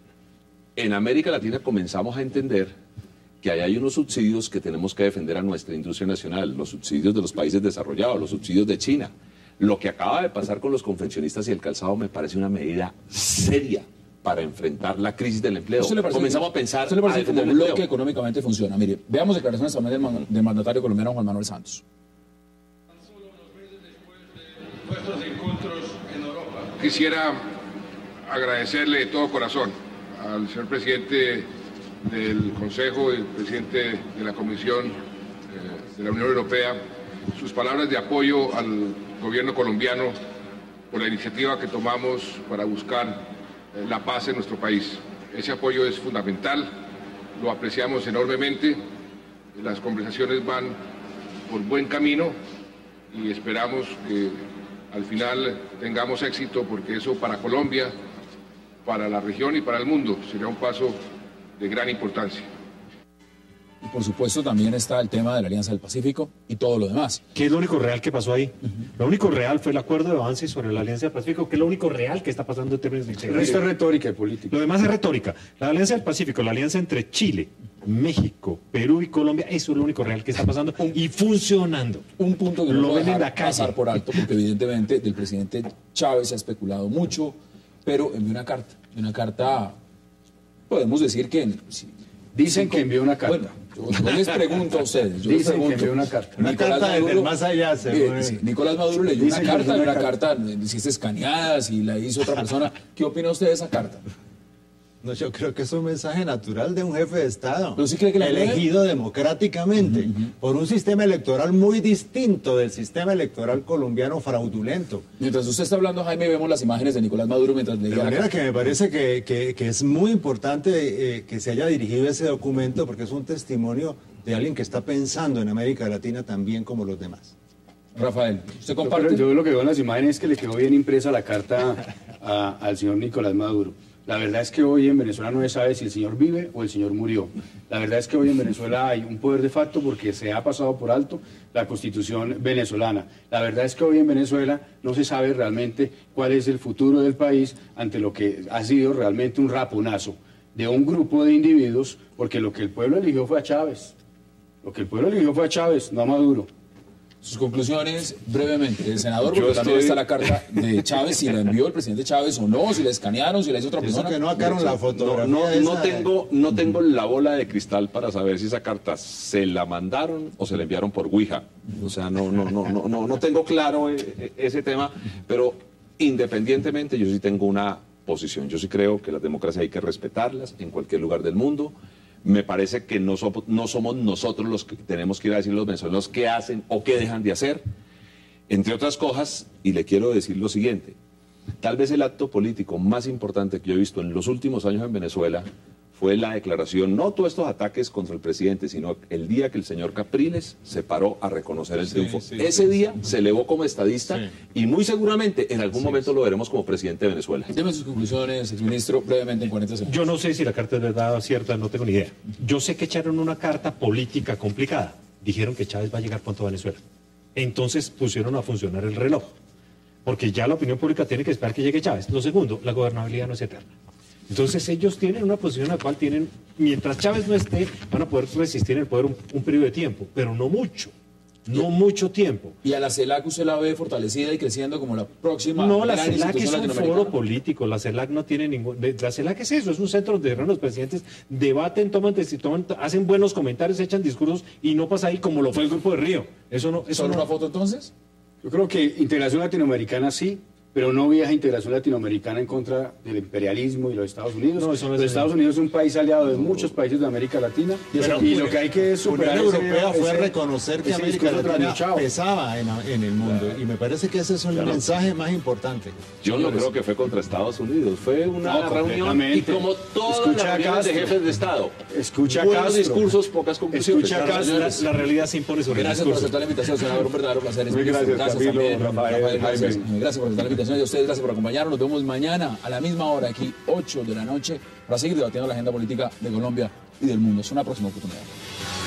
en América Latina comenzamos a entender que ahí hay unos subsidios que tenemos que defender a nuestra industria nacional, los subsidios de los países desarrollados, los subsidios de China. Lo que acaba de pasar con los confeccionistas y el calzado me parece una medida seria para enfrentar la crisis del empleo. ¿Usted le parece Comenzamos que- a pensar ¿usted le parece a que como defender el bloque empleo. económicamente funciona? Mire, veamos declaraciones también del, man- del mandatario colombiano Juan Manuel Santos. Nuestros encuentros en Europa. Quisiera agradecerle de todo corazón al señor presidente del Consejo y el presidente de la Comisión eh, de la Unión Europea sus palabras de apoyo al gobierno colombiano por la iniciativa que tomamos para buscar eh, la paz en nuestro país. Ese apoyo es fundamental, lo apreciamos enormemente, las conversaciones van por buen camino y esperamos que al final tengamos éxito porque eso para Colombia, para la región y para el mundo será un paso de gran importancia. Y por supuesto también está el tema de la Alianza del Pacífico y todo lo demás. ¿Qué es lo único real que pasó ahí? Uh-huh. Lo único real fue el acuerdo de avance sobre la Alianza del Pacífico, que es lo único real que está pasando en términos de integridad. Esto es retórica y política. Lo demás es retórica. La Alianza del Pacífico, la alianza entre Chile, México, Perú y Colombia, eso es lo único real que está pasando y funcionando. Un punto que no lo ven en la calle. Pasar por alto, porque evidentemente del presidente Chávez se ha especulado mucho, pero envió una carta. Una carta, podemos decir que... Si, Dicen que envió una carta. Bueno, yo, yo les pregunto a ustedes. Yo Dicen les pregunto, que envió una carta. Una Nicolás carta Maduro, desde el más allá. Se eh, sí, Nicolás Maduro leyó una carta, una, una carta, carta, si es escaneada, si la hizo otra persona. ¿Qué opina usted de esa carta? No, yo creo que es un mensaje natural de un jefe de Estado, ¿Pero sí cree que la elegido puede? democráticamente, uh -huh. por un sistema electoral muy distinto del sistema electoral colombiano fraudulento. Mientras usted está hablando, Jaime, vemos las imágenes de Nicolás Maduro mientras leía de la manera carta. que me parece que, que, que es muy importante eh, que se haya dirigido ese documento, porque es un testimonio de alguien que está pensando en América Latina también como los demás. Rafael, ¿usted comparte? Yo, yo lo que veo en las imágenes es que le quedó bien impresa la carta a, al señor Nicolás Maduro. La verdad es que hoy en Venezuela no se sabe si el señor vive o el señor murió. La verdad es que hoy en Venezuela hay un poder de facto porque se ha pasado por alto la Constitución venezolana. La verdad es que hoy en Venezuela no se sabe realmente cuál es el futuro del país ante lo que ha sido realmente un raponazo de un grupo de individuos, porque lo que el pueblo eligió fue a Chávez. Lo que el pueblo eligió fue a Chávez, no a Maduro. Sus conclusiones, brevemente, el senador, porque Yo también estoy... está la carta de Chávez, si la envió el presidente Chávez o no, si la escanearon, si la hizo otra persona. Eso que no sacaron la fotografía. No, no, esa... no, tengo, no tengo la bola de cristal para saber si esa carta se la mandaron o se la enviaron por Ouija. O sea, no, no, no, no, no, no tengo claro ese tema, pero independientemente yo sí tengo una posición. Yo sí creo que las democracias hay que respetarlas en cualquier lugar del mundo. Me parece que no somos, no somos nosotros los que tenemos que ir a decir a los venezolanos qué hacen o qué dejan de hacer. Entre otras cosas, y le quiero decir lo siguiente, tal vez el acto político más importante que yo he visto en los últimos años en Venezuela fue la declaración, no todos estos ataques contra el presidente, sino el día que el señor Capriles se paró a reconocer el triunfo. Sí, sí, Ese sí, día sí. se elevó como estadista sí. y muy seguramente en algún sí, momento sí. lo veremos como presidente de Venezuela. Deme sus conclusiones, exministro, brevemente en cuarenta segundos. Yo no sé si la carta es verdad o cierta, no tengo ni idea. Yo sé que echaron una carta política complicada. Dijeron que Chávez va a llegar pronto a Venezuela. Entonces pusieron a funcionar el reloj. Porque ya la opinión pública tiene que esperar que llegue Chávez. Lo segundo, la gobernabilidad no es eterna. Entonces ellos tienen una posición en la cual tienen, mientras Chávez no esté, van a poder resistir en el poder un, un periodo de tiempo, pero no mucho, no mucho tiempo. ¿Y a la CELAC usted la ve fortalecida y creciendo como la próxima? No, la CELAC es un foro político, la CELAC no tiene ningún... La CELAC es eso, es un centro donde los presidentes debaten, toman, toman, hacen buenos comentarios, echan discursos y no pasa ahí como lo fue el Grupo de Río. Eso no, eso ¿Solo no... una foto entonces? Yo creo que integración latinoamericana sí, pero no vieja integración latinoamericana en contra del imperialismo y los Estados Unidos. No, eso no es los Estados Unidos es un país aliado de muchos países de América Latina y, pero, y lo que hay que superar la Unión Europea fue reconocer que América Latina pesaba en, en el mundo claro. y me parece que ese es un claro. mensaje más importante. Yo no creo que fue contra Estados Unidos, fue una no, reunión y como todas escucha las reuniones de jefes de Estado. Escucha buenos Castro. discursos, pocas conclusiones. Escucha Castro. La, la realidad se impone sobre Gracias por aceptar la invitación, senador, un verdadero placer. Muy gracias, gracias Camilo, también, Rafael, Rafael gracias. Jaime. Gracias por aceptar la invitación y a ustedes gracias por acompañarnos. Nos vemos mañana a la misma hora, aquí, ocho de la noche, para seguir debatiendo la agenda política de Colombia y del mundo. Es una próxima oportunidad.